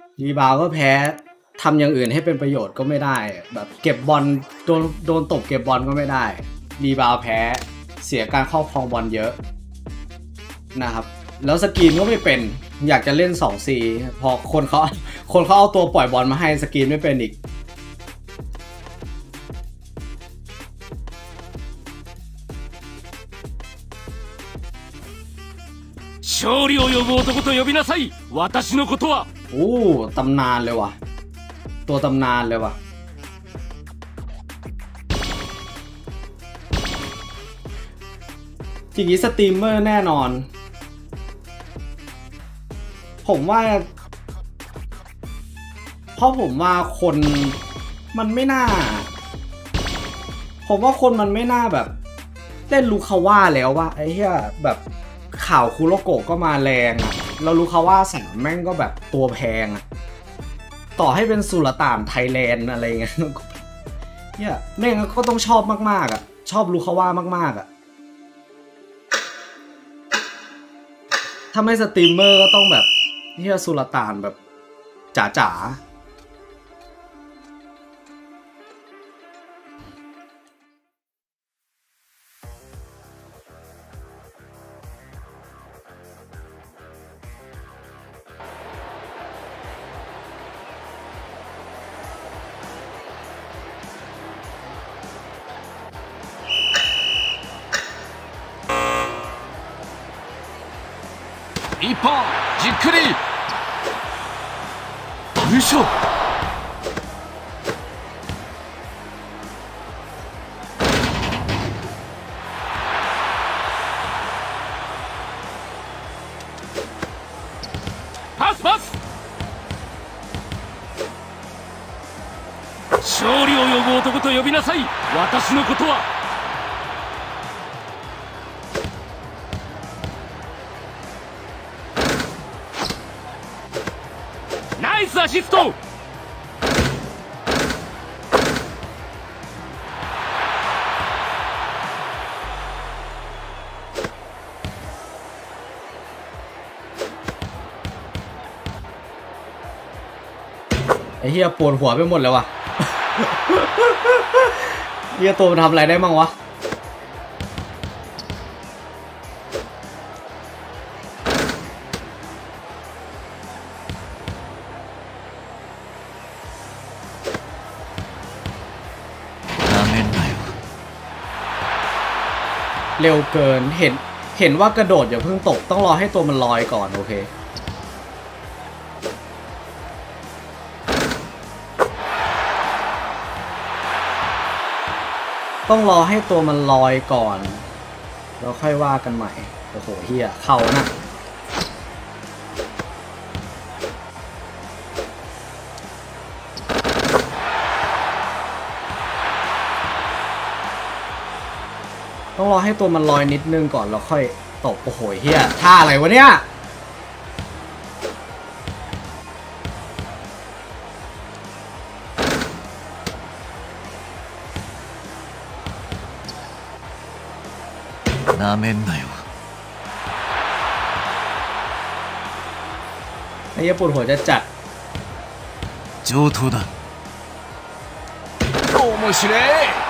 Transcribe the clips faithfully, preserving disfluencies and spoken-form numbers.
รีบาวก็แพ้ทำอย่างอื่นให้เป็นประโยชน์ก็ไม่ได้แบบเก็บบอลโดนโดนตบเก็บบอลก็ไม่ได้รีบาวแพ้เสียการครอบครองบอลเยอะนะครับแล้วสกรีนก็ไม่เป็นอยากจะเล่น สองซี พอคนเขาคนเขาเอาตัวปล่อยบอลมาให้สกรีนไม่เป็นอีก勝利を呼ぶ男と呼びなさい私のことはโอ้ตำนานเลยว่ะตัวตำนานเลยว่ะจริงๆสตรีมเมอร์แน่นอนผมว่าเพราะผมว่าคนมันไม่น่าผมว่าคนมันไม่น่าแบบเล่นลูคาว่าแล้วว่ะไอ้เหี้ยแบบข่าวคูโรโกะก็มาแรงอะแล้วลูคาว่าสามแม่งก็แบบตัวแพงอะต่อให้เป็นสุลต่านไทยแลนด์อะไรเงี้ยเนี่ยแม่งก็ต้องชอบมากๆอ่ะชอบลูคาว่ามากๆอ่ะถ้าไม่สตรีมเมอร์ก็ต้องแบบเฮียสุลต่านแบบจ๋าๆ一本じっくり優勝パスパス勝利を呼ぶ男と呼びなさい私のことはナイスアシストไอ้เหี้ยปวดหัวไปหมดเลยว่ะ เหี้ยตัวมันทำอะไรได้บ้างวะเร็วเกินเห็นเห็นว่ากระโดดอย่าเพิ่งตกต้องรอให้ตัวมันลอยก่อนโอเคต้องรอให้ตัวมันลอยก่อนแล้วค่อยว่ากันใหม่โอ้โหเฮียเข้านะต้องรอให้ตัวมันลอยนิดนึงก่อนแล้วค่อยตกโอ้โหเฮียท่าอะไรวะเนี่ยなめんなよไอ้เหี้ยปวดหัวจะจัด上等だ面白い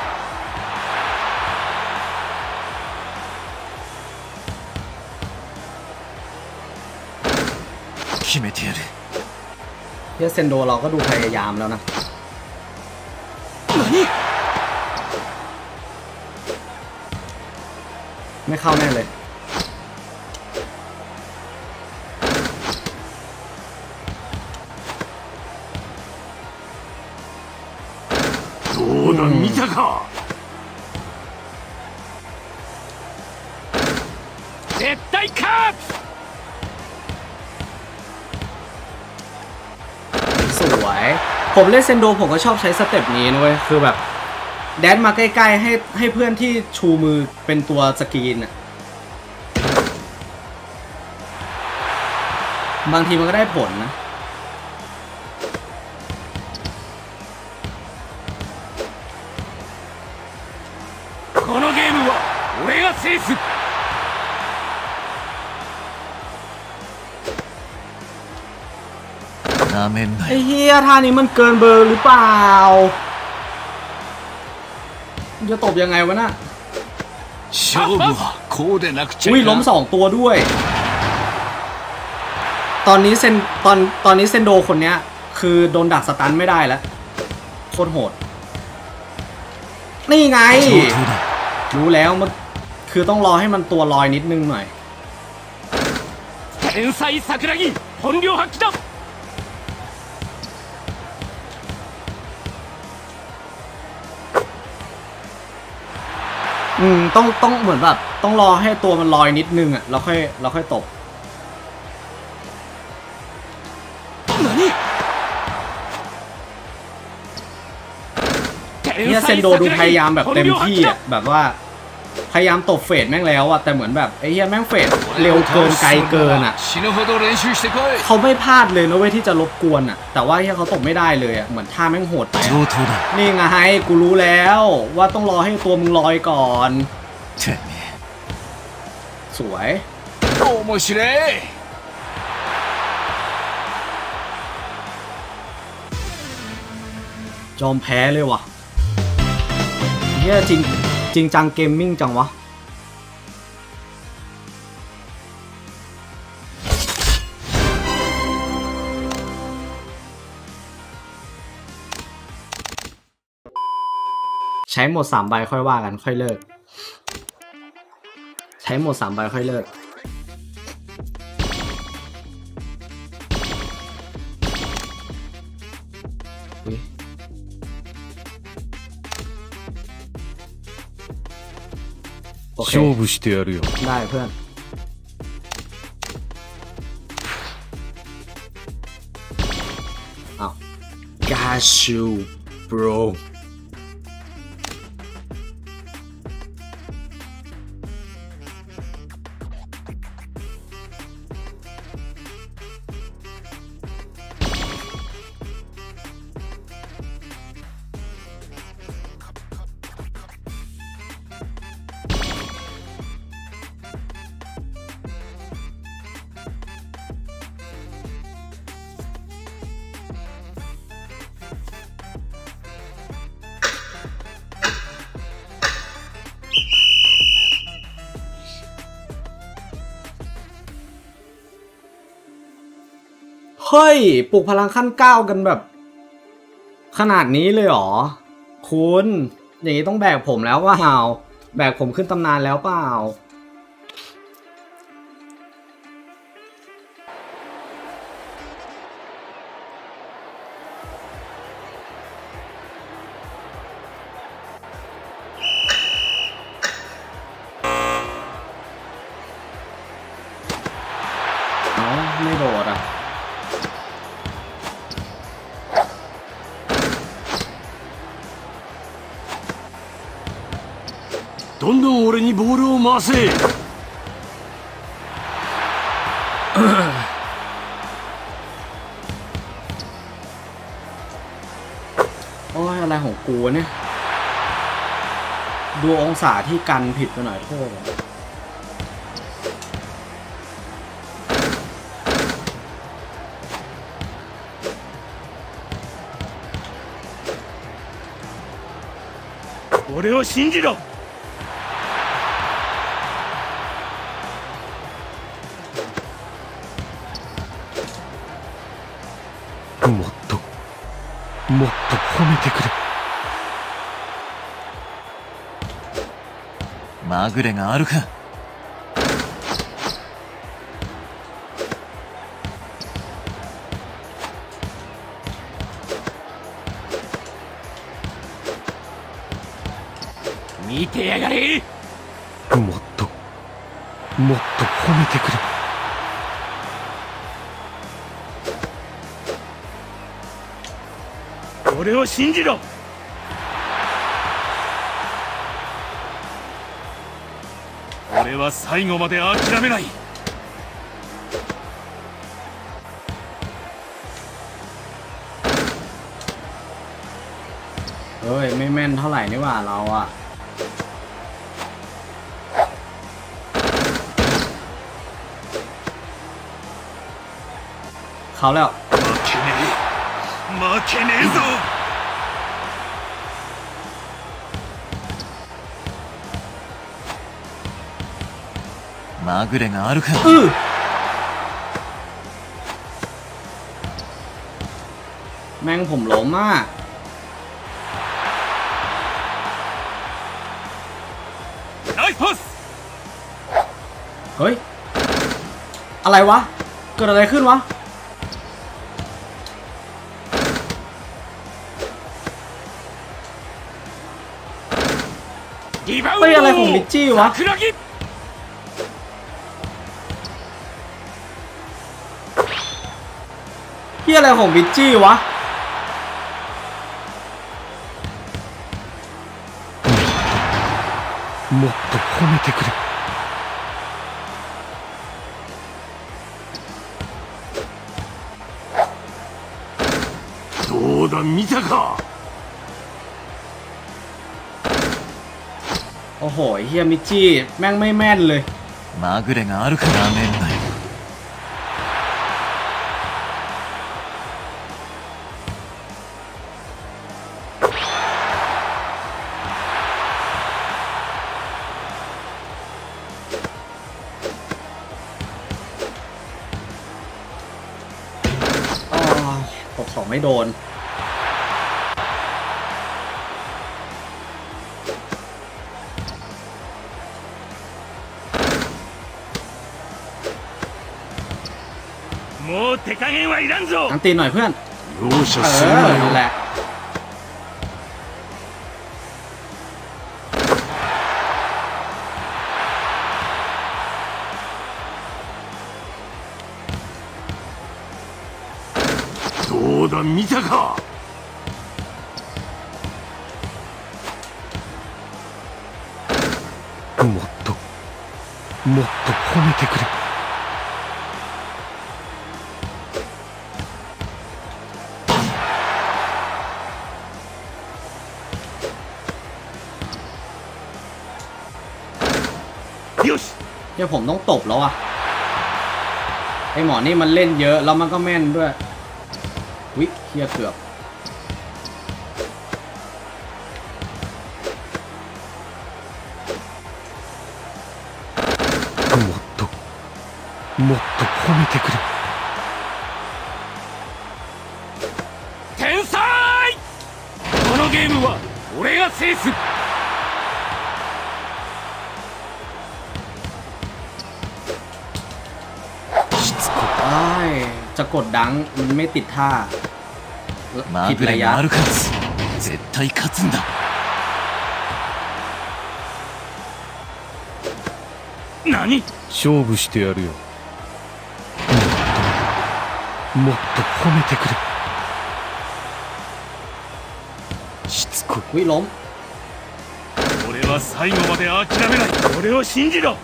決めてやるเฮียเซนโดเราก็ดูพยายามแล้วนะไม่เข้าแน่เลยどうだ見たか絶対勝つสวยผมเล่นเซนโดผมก็ชอบใช้สเต็ปนี้นะเว้ยคือแบบแดนมาใกล้ๆให้ให้เพื่อนที่ชูมือเป็นตัวสกรีนอ่ะบางทีมันก็ได้ผลนะこのゲームは俺が制すなไอ้เฮียท่านี้มันเกินเบอร์หรือเปล่าจะตบยังไงวะน่ะอุ้ยล้มสองตัวด้วยตอนนี้เซนตอนตอนนี้เซนโดคนเนี้ยคือโดนดักสตันไม่ได้แล้วโคตรโหดนี่ไงรู้แล้วมันคือต้องรอให้มันตัวลอยนิดนึงหน่อย天才桜木本領発揮だอืมต้องต้องเหมือนแบบต้องรอให้ตัวมันลอยนิดนึงอ่ะเราค่อยเราค่อยตบเนี่ยเซนโดดูพยายามแบบเต็มที่อ่ะแบบว่าพยายามตบเฟดแม่งแล้วอ่ะแต่เหมือนแบบไอ้เหี้ยแม่งเฟดเร็วเกินไกลเกินอ่ะเขาไม่พลาดเลยนะเว้ยที่จะรบกวนอ่ะแต่ว่าเหี้ยเขาตบไม่ได้เลยอ่ะเหมือนท่าแม่งโหดไปนี่ไงกูรู้แล้วว่าต้องรอให้ตัวมึงลอยก่อนสวยจอมแพ้เลยว่ะเฮียจริงจริงจังเกมมิ่งจังวะใช้หมดสามใบค่อยว่ากันค่อยเลิกใช้หมดสามใบค่อยเลิก勝負してやるよได้เพื่อนอ้าว Got you broเฮ้ยปลุกพลังขั้นเก้ากันแบบขนาดนี้เลยเหรอคุณอย่างนี้ต้องแบกผมแล้วเปล่าแบกผมขึ้นตำนานแล้วเปล่าอ๋อไม่โดดอ่ะどんどん俺にボールを回せโอ้ยอะไรของกูเนี่ยดูองศาที่กันผิดไปหน่อยโทษ俺を信じろもっともっと褒めてくれまぐれがあるか見てやがれもっともっと褒めてくれ俺を信じろ俺は最後まで諦めないเฮ้ยไม่แม่นเท่าไหร่นี่หว่าเราอะเขาแล้ว負けねえぞ。まぐれがあるか。 อื้อแม่งผมล้มอ่ะナイスパス。 เฮ้ยอะไรวะเกิดอะไรขึ้นวะเฮ้ยอะไรของมิจิวะเฮียอะไรของมิจิวะもっと褒めてくれ。どうだ見たか。 โอ้โหเฮียมิจิแม่งไม่แม่นเลยまぐれがあるからなめんなよ。 ตบสองไม่โดนもう手加減はいらんぞ。 อันตีหน่อยเพื่อน容赦เอするอなนั่นแหよ。 ละどうだ見たか。もっともっと褒めてくれ。よしเดี๋ยวผมต้องตบแล้วอ่ะไอหมอนี่มันเล่นเยอะแล้วมันก็แม่นด้วยวิเฮียเกือบもっともっと褒めてくれ。天才。このゲームは俺が制す。 จะกดดังมันไม่ติดท่าผิดระยะ絶対勝つんだ。何？勝負してやるよ。もっと褒めてくれ。しつこい。 วิล้ม俺は最後まで諦めない。俺を信じろ。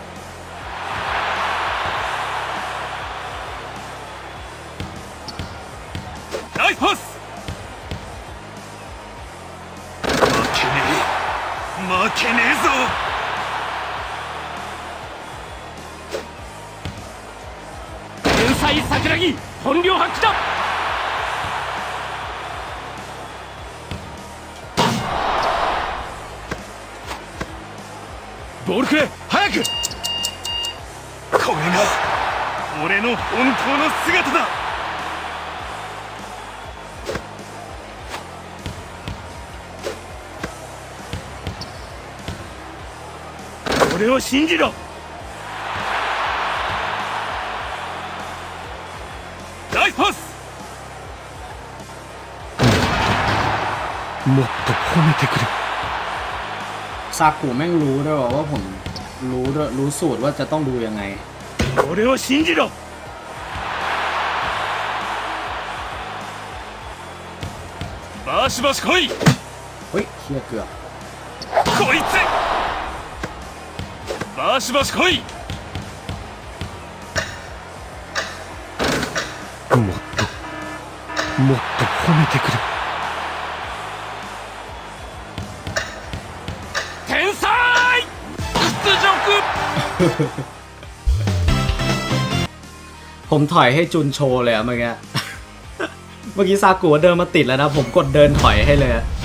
ナイスパス。負けねえ負けねえぞ。天才桜木本領発揮だ。ボールくれ早く。これが俺の本当の姿だ。俺を信じろ。ナイスパス。もっと褒めてくれ。 ซากุแม่งรู้ด้วยว่าผมรู้ด้วยรู้สูตรว่าจะต้องดูยังไง俺を信じろ。バシバシ来い。 เฮ้ยเฮียเกือบこいつバシバシ来い。もっともっと褒めてくれ。天才屈辱。 ผมถอยให้จุนโชว์เลยอะเมื่อกี้เมื่อกี้ซากุเดินมาติดแล้วนะผมกดเดินถอยให้เลยอะ